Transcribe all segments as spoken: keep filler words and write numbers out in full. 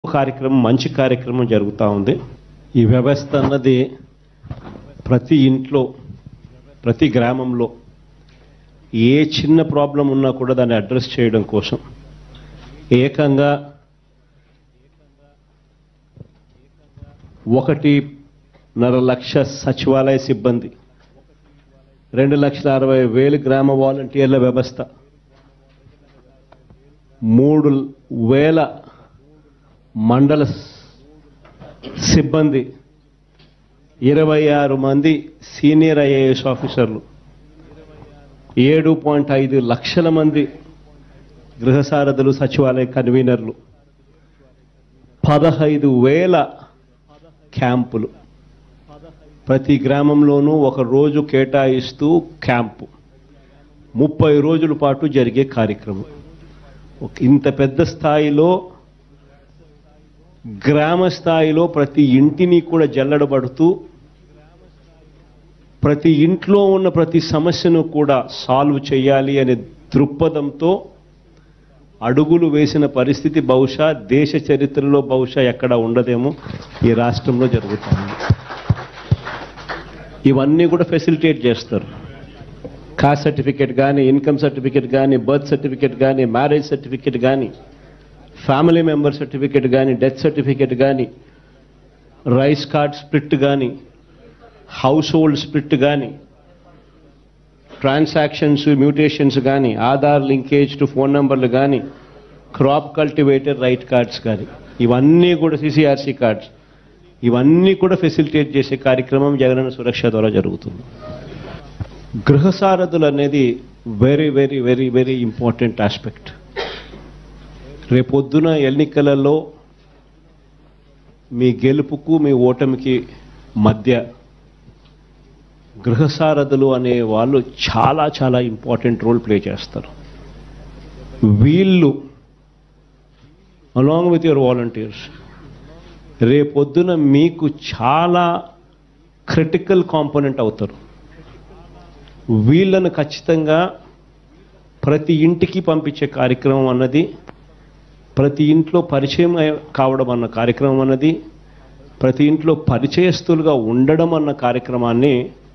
కార్యక్రమం మంచి కార్యక్రమం జరుగుతూ ఉంది. ఈ వ్యవస్థ అన్నది ప్రతి ఇంట్లో ప్రతి గ్రామంలో ఏ చిన్న ప్రాబ్లం ఉన్నా కూడా దాన్ని అడ్రస్ చేయడం కోసం ఏకంగా ఒకటిన్నర లక్ష సచివాలయ సిబ్బంది, రెండు లక్షల అరవై వేలు గ్రామ వాలంటీర్ల వ్యవస్థ, మూడు వేల మండల సిబ్బంది, ఇరవై ఆరు మంది సీనియర్ ఐఏఎస్ ఆఫీసర్లు, ఏడు పాయింట్ ఐదు లక్షల మంది గృహసారథులు, సచివాలయ కన్వీనర్లు, పదహైదు వేల క్యాంపులు, ప్రతి గ్రామంలోనూ ఒక రోజు కేటాయిస్తూ క్యాంపు, ముప్పై రోజుల పాటు జరిగే కార్యక్రమం. ఇంత పెద్ద స్థాయిలో గ్రామ స్థాయిలో ప్రతి ఇంటిని కూడా జల్లడబడుతూ ప్రతి ఇంట్లో ఉన్న ప్రతి సమస్యను కూడా సాల్వ్ చేయాలి అనే దృక్పథంతో అడుగులు వేసిన పరిస్థితి బహుశా దేశ చరిత్రలో బహుశా ఎక్కడ ఉండదేమో ఈ రాష్ట్రంలో జరుగుతుంది. ఇవన్నీ కూడా ఫెసిలిటేట్ చేస్తారు. కాస్ట్ సర్టిఫికేట్ కానీ, ఇన్కమ్ సర్టిఫికేట్ కానీ, బర్త్ సర్టిఫికేట్ కానీ, మ్యారేజ్ సర్టిఫికేట్ కానీ, ఫ్యామిలీ మెంబర్ సర్టిఫికేట్ కానీ, డెత్ సర్టిఫికేట్ కానీ, రైస్ కార్డ్ స్ప్లిట్ కానీ, హౌస్ హోల్డ్ స్ప్లిట్ కానీ, ట్రాన్సాక్షన్స్ మ్యూటేషన్స్ కానీ, ఆధార్ లింకేజ్ టు ఫోన్ నెంబర్లు కానీ, క్రాప్ కల్టివేటర్ రైట్ కార్డ్స్ కానీ, ఇవన్నీ కూడా సిసిఆర్సి కార్డ్స్, ఇవన్నీ కూడా ఫెసిలిటేట్ చేసే కార్యక్రమం జగనన్న సురక్ష ద్వారా జరుగుతుంది. గృహసారథులు అనేది very very very very important aspect. రేపొద్దున ఎన్నికలలో మీ గెలుపుకు మీ ఓటమికి మధ్య గృహసారథులు అనే వాళ్ళు చాలా చాలా ఇంపార్టెంట్ రోల్ ప్లే చేస్తారు. వీళ్ళు అలాంగ్ విత్ యువర్ వాలంటీర్స్ రేపొద్దున మీకు చాలా క్రిటికల్ కాంపోనెంట్ అవుతారు. వీళ్ళను ఖచ్చితంగా ప్రతి ఇంటికి పంపించే కార్యక్రమం అన్నది, ప్రతి ఇంట్లో పరిచయం కావడం అన్న కార్యక్రమం అన్నది, ప్రతి ఇంట్లో పరిచయస్తులుగా ఉండడం అన్న కార్యక్రమాన్ని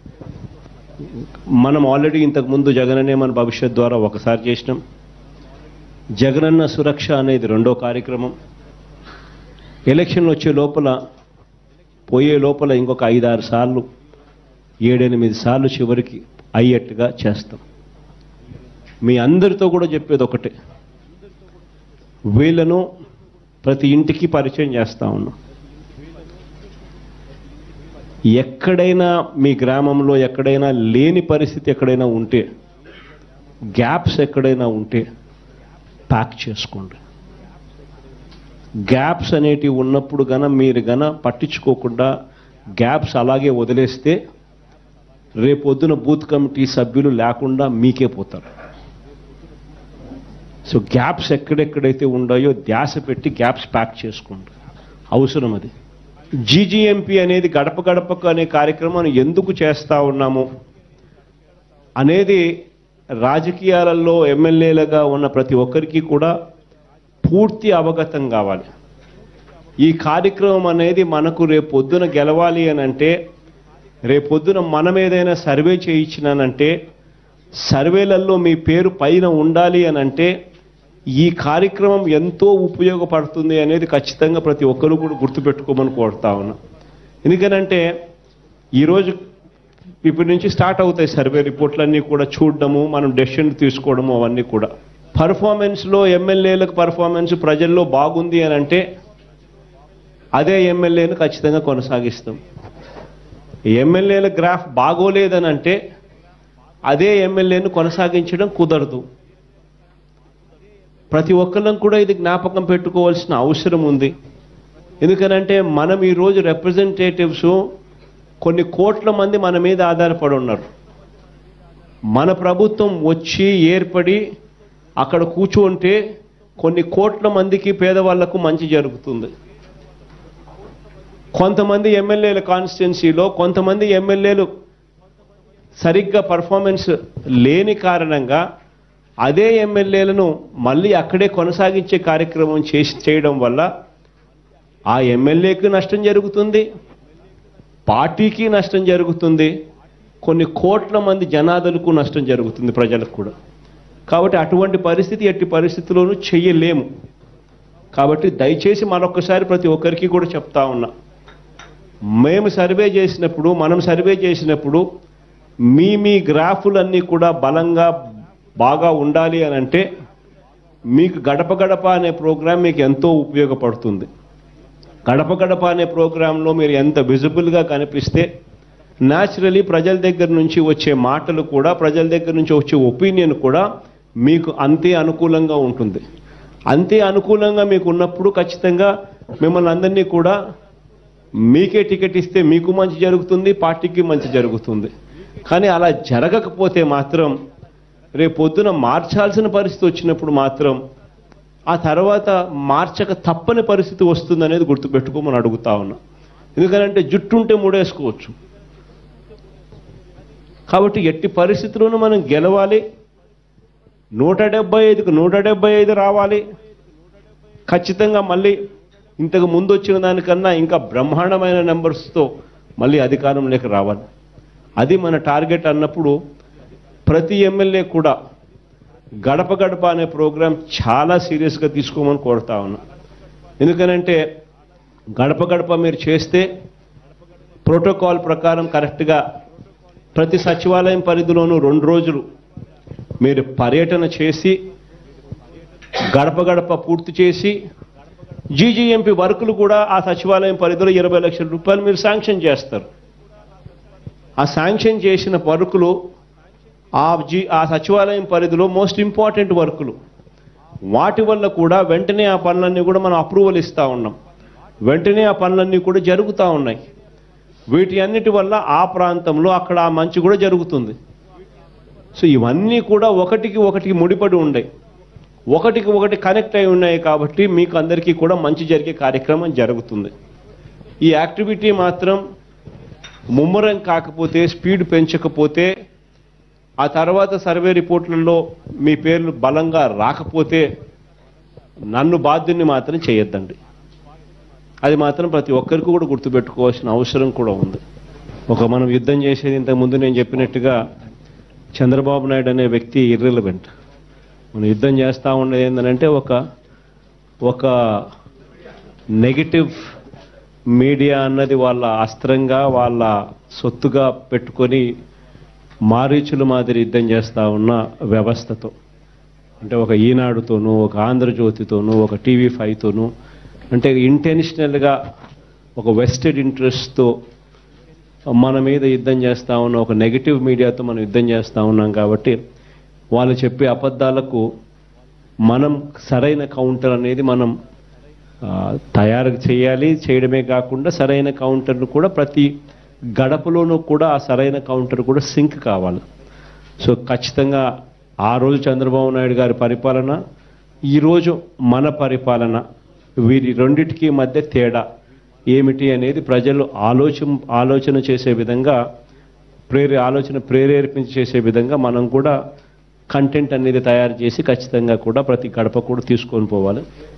మనం ఆల్రెడీ ఇంతకుముందు జగనన్నే మన భవిష్యత్ ద్వారా ఒకసారి చేసినాం. జగనన్న సురక్ష అనేది రెండో కార్యక్రమం. ఎలక్షన్లు వచ్చే లోపల పోయే లోపల ఇంకొక ఐదారు సార్లు ఏడెనిమిది సార్లు చివరికి అయ్యేట్టుగా చేస్తాం. మీ అందరితో కూడా చెప్పేది ఒకటే, వీళ్ళను ప్రతి ఇంటికి పరిచయం చేస్తా ఉన్నాం. ఎక్కడైనా మీ గ్రామంలో ఎక్కడైనా లేని పరిస్థితి ఎక్కడైనా ఉంటే, గ్యాప్స్ ఎక్కడైనా ఉంటే ప్యాక్ చేసుకోండి. గ్యాప్స్ అనేటివి ఉన్నప్పుడు గన మీరు గన పట్టించుకోకుండా గ్యాప్స్ అలాగే వదిలేస్తే రేపొద్దున బూత్ కమిటీ సభ్యులు లేకుండా మీకే పోతారు. సో గ్యాప్స్ ఎక్కడెక్కడైతే ఉన్నాయో ధ్యాస పెట్టి గ్యాప్స్ ప్యాక్ చేసుకోండి, అవసరం అది. జీజీఎంపీ అనేది గడప గడపకు అనే కార్యక్రమాన్ని ఎందుకు చేస్తూ ఉన్నాము అనేది రాజకీయాలలో ఎమ్మెల్యేలుగా ఉన్న ప్రతి ఒక్కరికి కూడా పూర్తి అవగతం కావాలి. ఈ కార్యక్రమం అనేది మనకు రేపొద్దున గెలవాలి అని అంటే, రేపొద్దున మనం ఏదైనా సర్వే చేయించినానంటే, సర్వేలలో మీ పేరు పైన ఉండాలి అని అంటే ఈ కార్యక్రమం ఎంతో ఉపయోగపడుతుంది అనేది ఖచ్చితంగా ప్రతి ఒక్కరు కూడా గుర్తుపెట్టుకోమని కోరుతా ఉన్నా. ఎందుకనంటే ఈరోజు ఇప్పటి నుంచి స్టార్ట్ అవుతాయి సర్వే రిపోర్ట్లన్నీ కూడా చూడడము, మనం డెసిషన్ తీసుకోవడము, అవన్నీ కూడా. పర్ఫార్మెన్స్లో ఎమ్మెల్యేలకు పర్ఫార్మెన్స్ ప్రజల్లో బాగుంది అని అంటే అదే ఎమ్మెల్యేను ఖచ్చితంగా కొనసాగిస్తాం. ఎమ్మెల్యేల గ్రాఫ్ బాగోలేదని అంటే అదే ఎమ్మెల్యేను కొనసాగించడం కుదరదు. ప్రతి ఒక్కళ్ళం కూడా ఇది జ్ఞాపకం పెట్టుకోవాల్సిన అవసరం ఉంది. ఎందుకనంటే మనం ఈరోజు రిప్రజెంటేటివ్స్ కొన్ని కోట్ల మంది మన మీద ఆధారపడి ఉన్నారు. మన ప్రభుత్వం వచ్చి ఏర్పడి అక్కడ కూర్చుంటే కొన్ని కోట్ల మందికి పేదవాళ్లకు మంచి జరుగుతుంది. కొంతమంది ఎమ్మెల్యేల కాన్స్టిట్యున్సీలో కొంతమంది ఎమ్మెల్యేలు సరిగ్గా పర్ఫార్మెన్స్ లేని కారణంగా అదే ఎమ్మెల్యేలను మళ్ళీ అక్కడే కొనసాగించే కార్యక్రమం చేసి చేయడం వల్ల ఆ ఎమ్మెల్యేకి నష్టం జరుగుతుంది, పార్టీకి నష్టం జరుగుతుంది, కొన్ని కోట్ల మంది జనాదులకు నష్టం జరుగుతుంది, ప్రజలకు కూడా. కాబట్టి అటువంటి పరిస్థితి ఎట్టి పరిస్థితుల్లోనూ చెయ్యలేము. కాబట్టి దయచేసి మరొకసారి ప్రతి ఒక్కరికి కూడా చెప్తా ఉన్నా, మేము సర్వే చేసినప్పుడు మనం సర్వే చేసినప్పుడు మీ మీ గ్రాఫులన్నీ కూడా బలంగా బాగా ఉండాలి అని అంటే మీకు గడప గడప అనే ప్రోగ్రాం మీకు ఎంతో ఉపయోగపడుతుంది. గడప గడప అనే ప్రోగ్రాంలో మీరు ఎంత విజిబుల్గా కనిపిస్తే న్యాచురలీ ప్రజల దగ్గర నుంచి వచ్చే మాటలు కూడా, ప్రజల దగ్గర నుంచి వచ్చే ఒపీనియన్ కూడా మీకు అంతే అనుకూలంగా ఉంటుంది. అంతే అనుకూలంగా మీకు ఉన్నప్పుడు ఖచ్చితంగా మిమ్మల్ని అందరినీ కూడా మీకే టికెట్ ఇస్తే మీకు మంచి జరుగుతుంది, పార్టీకి మంచి జరుగుతుంది. కానీ అలా జరగకపోతే మాత్రం రేపు పొద్దున మార్చాల్సిన పరిస్థితి వచ్చినప్పుడు మాత్రం ఆ తర్వాత మార్చక తప్పని పరిస్థితి వస్తుందనేది గుర్తుపెట్టుకోమని అడుగుతా ఉన్నా. ఎందుకంటే జుట్టు ఉంటే మూడేసుకోవచ్చు. కాబట్టి ఎట్టి పరిస్థితుల్లోనూ మనం గెలవాలి. నూట డెబ్బై ఐదుకు నూట డెబ్బై ఐదు రావాలి. ఖచ్చితంగా మళ్ళీ ఇంతకు ముందు వచ్చిన దానికన్నా ఇంకా బ్రహ్మాండమైన నెంబర్స్తో మళ్ళీ అధికారంలోకి రావాలి. అది మన టార్గెట్ అన్నప్పుడు ప్రతి ఎమ్మెల్యే కూడా గడప గడప అనే ప్రోగ్రాం చాలా సీరియస్గా తీసుకోమని కోరుతా ఉన్నా. ఎందుకనంటే గడప గడప మీరు చేస్తే ప్రోటోకాల్ ప్రకారం కరెక్ట్గా ప్రతి సచివాలయం పరిధిలోనూ రెండు రోజులు మీరు పర్యటన చేసి గడప గడప పూర్తి చేసి జీజీఎంపీ వర్కులు కూడా ఆ సచివాలయం పరిధిలో ఇరవై లక్షల రూపాయలు మీరు శాంక్షన్ చేస్తారు. ఆ శాంక్షన్ చేసిన వర్కులు ఆ జీ ఆ సచివాలయం పరిధిలో మోస్ట్ ఇంపార్టెంట్ వర్కులు, వాటి వల్ల కూడా వెంటనే ఆ పనులన్నీ కూడా మనం అప్రూవల్ ఇస్తూ ఉన్నాం. వెంటనే ఆ పనులన్నీ కూడా జరుగుతూ ఉన్నాయి. వీటి అన్నిటి వల్ల ఆ ప్రాంతంలో అక్కడ ఆ మంచి కూడా జరుగుతుంది. సో ఇవన్నీ కూడా ఒకటికి ఒకటికి ముడిపడి ఉన్నాయి, ఒకటికి ఒకటి కనెక్ట్ అయి ఉన్నాయి. కాబట్టి మీకు అందరికీ కూడా మంచి జరిగే కార్యక్రమం జరుగుతుంది. ఈ యాక్టివిటీ మాత్రం ముమ్మరం కాకపోతే, స్పీడ్ పెంచకపోతే, ఆ తర్వాత సర్వే రిపోర్ట్లలో మీ పేర్లు బలంగా రాకపోతే నన్ను బాధ్యుని మాత్రం చేయొద్దండి. అది మాత్రం ప్రతి ఒక్కరికి కూడా గుర్తుపెట్టుకోవాల్సిన అవసరం కూడా ఉంది. ఒక మనం యుద్ధం చేసేది ఇంతకుముందు నేను చెప్పినట్టుగా చంద్రబాబు నాయుడు అనే వ్యక్తి ఇర్రెలవెంట్. మనం యుద్ధం చేస్తూ ఉండేది ఏంటంటే ఒక ఒక నెగిటివ్ మీడియా అన్నది వాళ్ళ అస్త్రంగా వాళ్ళ సొత్తుగా పెట్టుకొని మారీచుల మాదిరి యుద్ధం చేస్తూ ఉన్న వ్యవస్థతో, అంటే ఒక ఈనాడుతోనూ, ఒక ఆంధ్రజ్యోతితోనూ, ఒక టీవీ ఫైవ్తోనూ, అంటే ఇంటెన్షనల్గా ఒక వెస్టెడ్ ఇంట్రెస్ట్తో మన మీద యుద్ధం చేస్తూ ఉన్న ఒక నెగిటివ్ మీడియాతో మనం యుద్ధం చేస్తూ ఉన్నాం. కాబట్టి వాళ్ళు చెప్పే అబద్ధాలకు మనం సరైన కౌంటర్ అనేది మనం తయారు చేయాలి. చేయడమే కాకుండా సరైన కౌంటర్ను కూడా ప్రతి గడపలోనూ కూడా ఆ సరైన కౌంటర్ కూడా సింక్ కావాలి. సో ఖచ్చితంగా ఆ రోజు చంద్రబాబు నాయుడు గారి పరిపాలన, ఈరోజు మన పరిపాలన, వీరి రెండిటికి మధ్య తేడా ఏమిటి అనేది ప్రజలు ఆలోచన ఆలోచన చేసే విధంగా ప్రేరే ఆలోచన ప్రేరేపించి చేసే విధంగా మనం కూడా కంటెంట్ అనేది తయారు చేసి ఖచ్చితంగా కూడా ప్రతి గడప కూడా తీసుకొని పోవాలి.